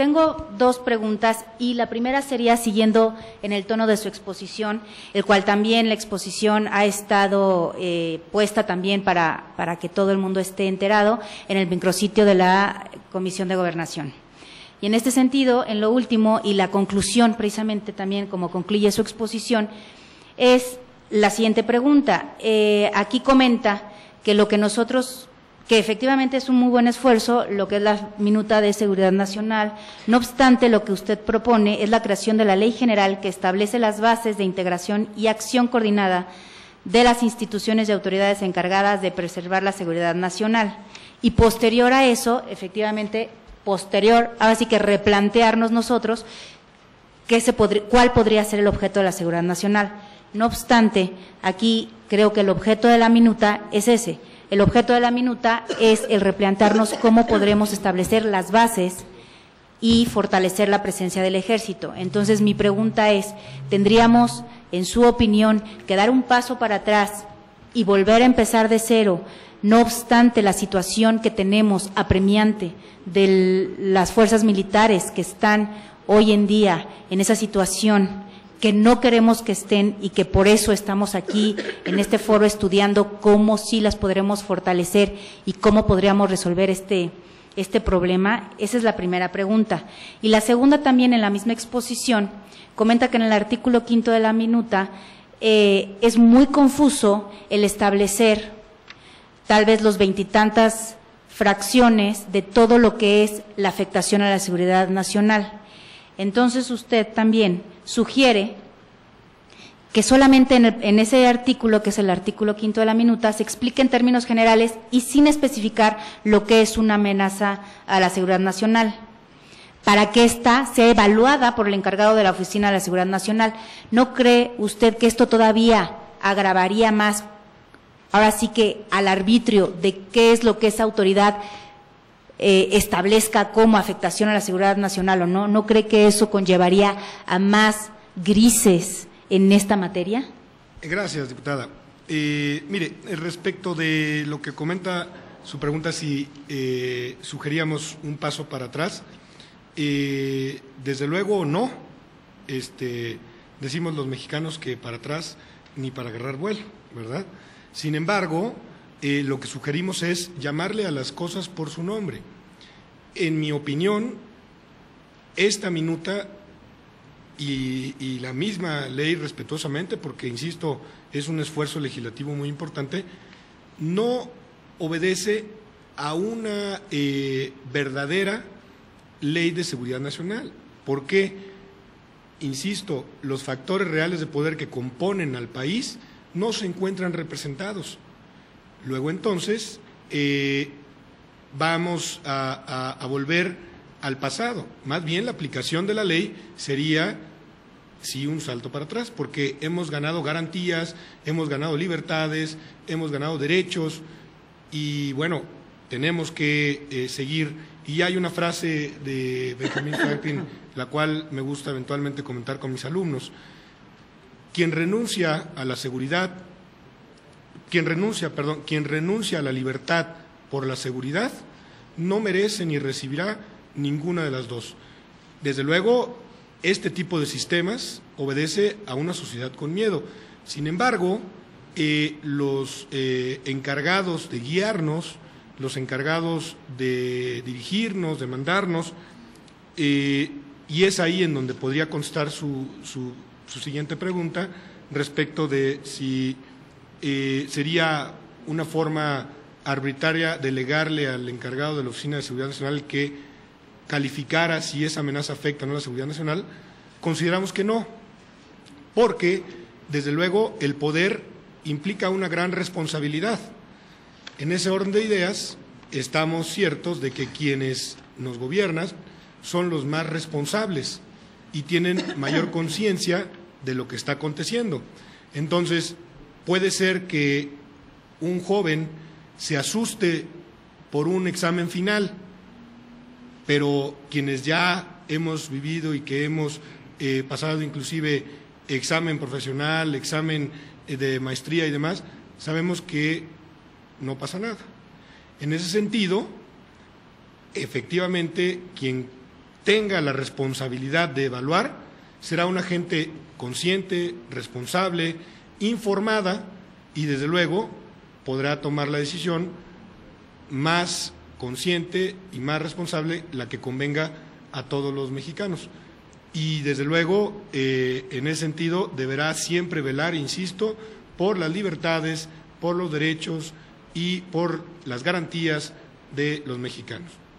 Tengo dos preguntas y la primera sería siguiendo en el tono de su exposición, el cual también la exposición ha estado puesta también para que todo el mundo esté enterado en el micrositio de la Comisión de Gobernación. Y en este sentido, en lo último y la conclusión precisamente también como concluye su exposición, es la siguiente pregunta. Aquí comenta que lo que nosotros, que efectivamente es un muy buen esfuerzo, lo que es la Minuta de Seguridad Nacional. No obstante, lo que usted propone es la creación de la Ley General que establece las bases de integración y acción coordinada de las instituciones y autoridades encargadas de preservar la seguridad nacional. Y posterior a eso, efectivamente, ahora sí que replantearnos nosotros cuál podría ser el objeto de la seguridad nacional. No obstante, aquí creo que el objeto de la minuta es ese. El objeto de la minuta es el replantearnos cómo podremos establecer las bases y fortalecer la presencia del Ejército. Entonces, mi pregunta es, ¿tendríamos, en su opinión, que dar un paso para atrás y volver a empezar de cero, no obstante la situación que tenemos apremiante de las fuerzas militares que están hoy en día en esa situación que no queremos que estén y que por eso estamos aquí en este foro estudiando cómo sí las podremos fortalecer y cómo podríamos resolver este problema? Esa es la primera pregunta. Y la segunda también, en la misma exposición, comenta que en el artículo 5 de la minuta es muy confuso el establecer tal vez los veintitantas fracciones de todo lo que es la afectación a la seguridad nacional. Entonces usted también sugiere que solamente en ese artículo, que es el artículo 5 de la minuta, se explique en términos generales y sin especificar lo que es una amenaza a la seguridad nacional, para que ésta sea evaluada por el encargado de la Oficina de la Seguridad Nacional. ¿No cree usted que esto todavía agravaría más, ahora sí que al arbitrio de qué es lo que esa autoridad establezca como afectación a la seguridad nacional o no? ¿No cree que eso conllevaría a más grises en esta materia? Gracias, diputada. Mire, respecto de lo que comenta su pregunta, si sugeríamos un paso para atrás, desde luego no. Decimos los mexicanos que para atrás ni para agarrar vuelo, ¿verdad? Sin embargo, lo que sugerimos es llamarle a las cosas por su nombre. En mi opinión, esta minuta y la misma ley, respetuosamente, porque, insisto, es un esfuerzo legislativo muy importante, no obedece a una verdadera ley de seguridad nacional. ¿Por qué? Insisto, los factores reales de poder que componen al país no se encuentran representados. Luego, entonces, vamos a volver al pasado. Más bien, la aplicación de la ley sería, sí, un salto para atrás, porque hemos ganado garantías, hemos ganado libertades, hemos ganado derechos y, bueno, tenemos que seguir. Y hay una frase de Benjamin Franklin, la cual me gusta eventualmente comentar con mis alumnos: quien renuncia a la seguridad, quien renuncia a la libertad por la seguridad, no merece ni recibirá ninguna de las dos. Desde luego, este tipo de sistemas obedece a una sociedad con miedo. Sin embargo, los encargados de guiarnos, los encargados de dirigirnos, de mandarnos, y es ahí en donde podría constar su siguiente pregunta respecto de si sería una forma arbitraria delegarle al encargado de la Oficina de Seguridad Nacional que calificara si esa amenaza afecta o no a la seguridad nacional. Consideramos que no, porque desde luego el poder implica una gran responsabilidad. En ese orden de ideas estamos ciertos de que quienes nos gobiernan son los más responsables y tienen mayor conciencia de lo que está aconteciendo. Entonces, puede ser que un joven se asuste por un examen final, pero quienes ya hemos vivido y que hemos pasado inclusive examen profesional, examen de maestría y demás, sabemos que no pasa nada. En ese sentido, efectivamente, quien tenga la responsabilidad de evaluar, será una gente consciente, responsable, informada y desde luego podrá tomar la decisión más consciente y más responsable, la que convenga a todos los mexicanos. Y desde luego, en ese sentido, deberá siempre velar, insisto, por las libertades, por los derechos y por las garantías de los mexicanos.